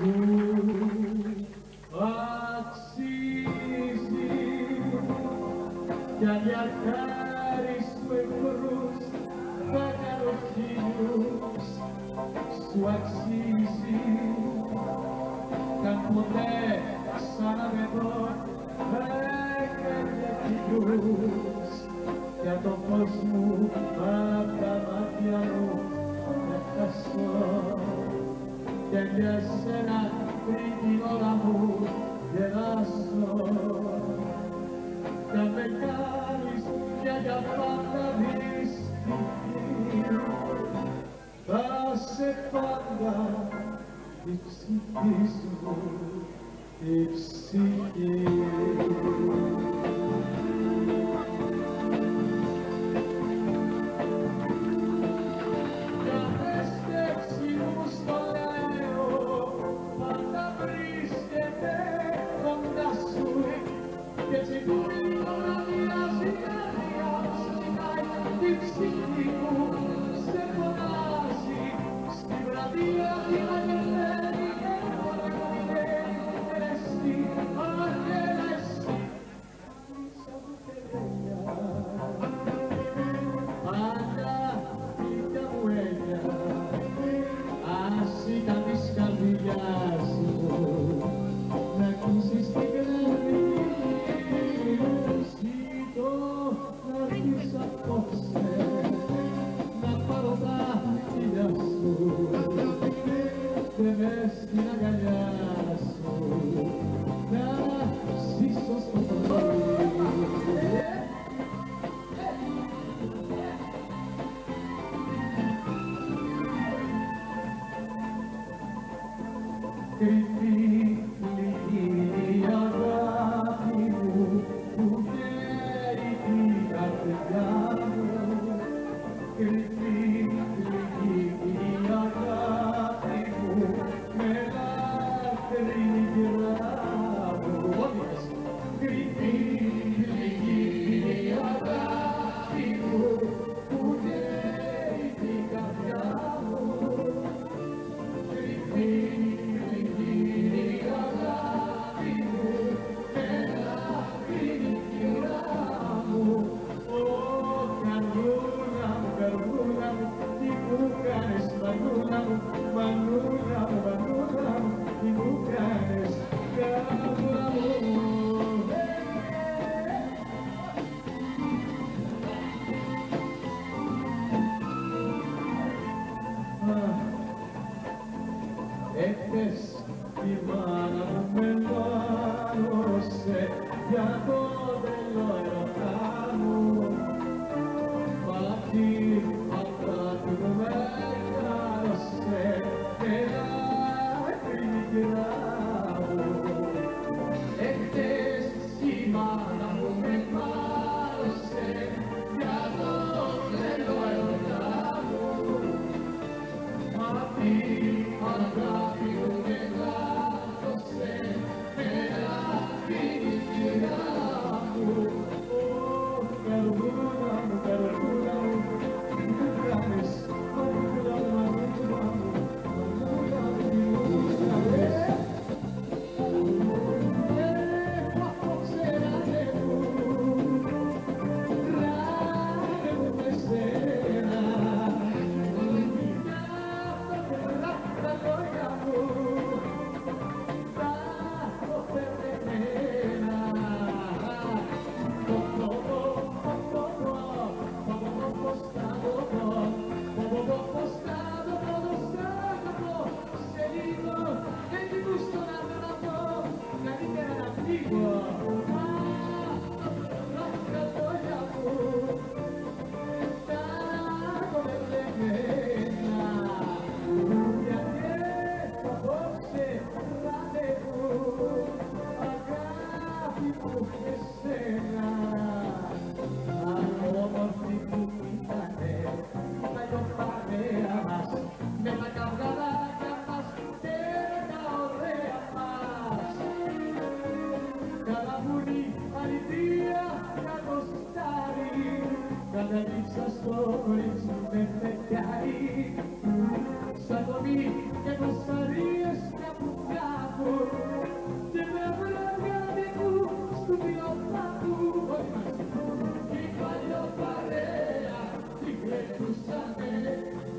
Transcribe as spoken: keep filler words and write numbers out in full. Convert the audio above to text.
αξίζει για μια χάρη σου εχθρούς θα κάνω χίλιους, σου αξίζει κι αν ποτέ ξανά με δω έκανε χίλιους για το φως μου απ' τα μάτια μου να χάσω και για σένα πριν την ώρα μου γελάσω κι αν με κάνεις πια για πάντα δυστυχή θα σε πάντα η ψυχή σου, η ψυχή. Κρυφή λίγη αγάπη μου που καίει την καρδιά μου, κρυφή λίγη αγάπη μου με λάθρη γυρά μου, κρυφή λίγη αγάπη μου που καίει την καρδιά μου, κρυφή Μανούλα μου, μανούλα μου, τι μου κάνεις, καύλα μου. Έχθες η μάνα μου με μάνωσε για το τρελό ερωτά μου, μα αυτή αγάπη μου με κάρωσε με λάκρη μικρά μου. Έχθες η μάνα μου με μάνωσε για το τρελό ερωτά μου, μα αυτή αγάπη μου με κάρωσε με λάκρη μικρά μου. Καρδούλα μου, καρδούλα μου, τι μου κάνεις, μανούλα μου, μανούλα μου, μανούλα μου, τι μου κάνεις. Έχω απόψε ραντεβού, ραντεβού με σένα, για τα λόγια μου, τα έχω περδεμένα. Καταδείξα στο κορίτσι με φεγγάρι, σαν το μη και κοσταρίες μια πουκιά. χάσαμε